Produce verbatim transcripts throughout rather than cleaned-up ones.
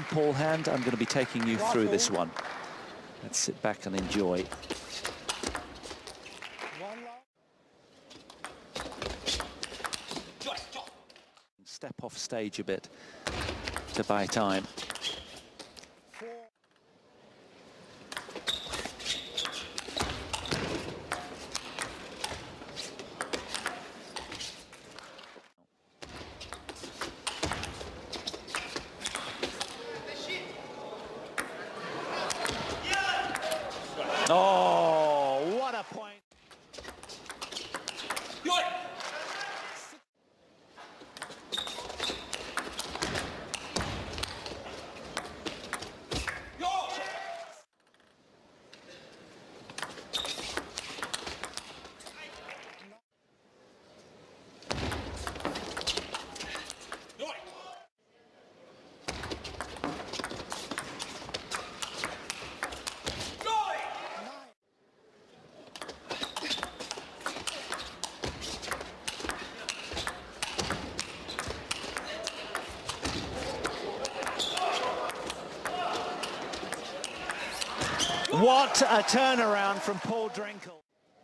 Paul Hand. I'm going to be taking you through this one. Let's sit back and enjoy. Step off stage a bit to buy time. Oh, what a point. What a turnaround from Paul Drinkhall.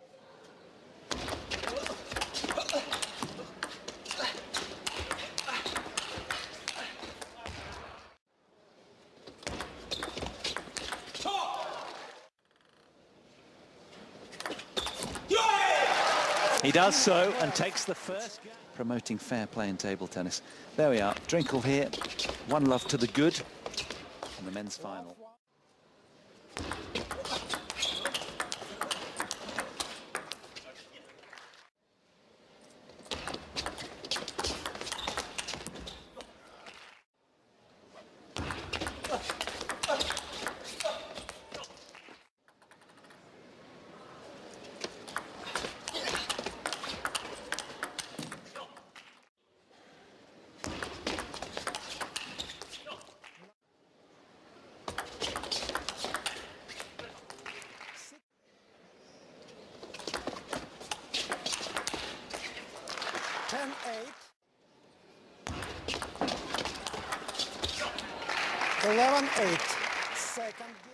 He does so and takes the first. Promoting fair play in table tennis. There we are, Drinkhall here. One love to the good in the men's final. ten eight. eleven eight. Second game.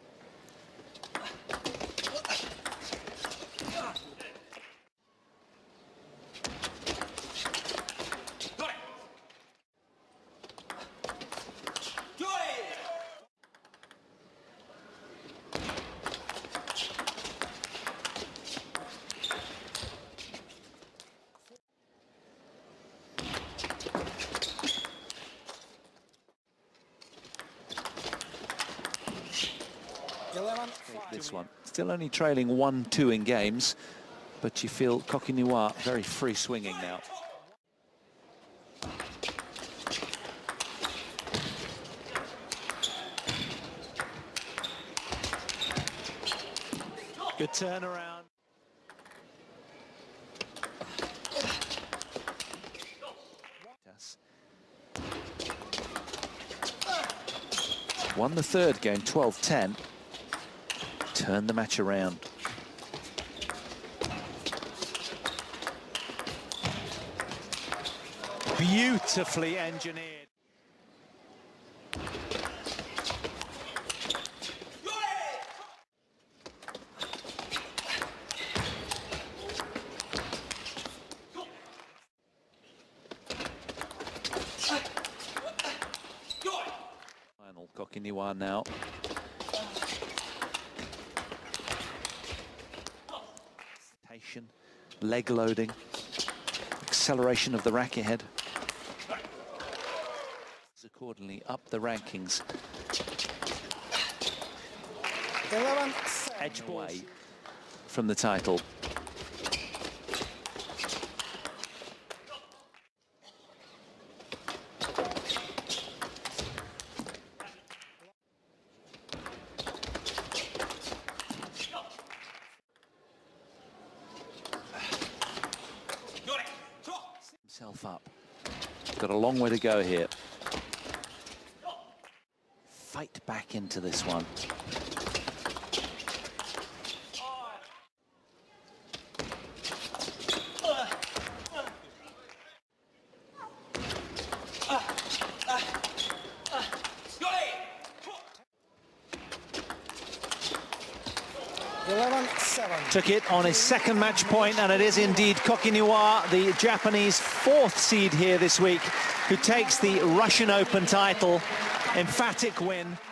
This one still only trailing one two in games, but you feel Koki Niwa very free swinging now. Good turnaround. Won the third game twelve ten. Turn the match around. Beautifully engineered. Final Koki Niwa now. Leg loading, acceleration of the racket head. Accordingly, up the rankings. Edge away from the title. Himself up. Got a long way to go here. Fight back into this one. eleven seven. Took it on his second match point, and it is indeed Koki Niwa, the Japanese fourth seed here this week, who takes the Russian Open title. Emphatic win.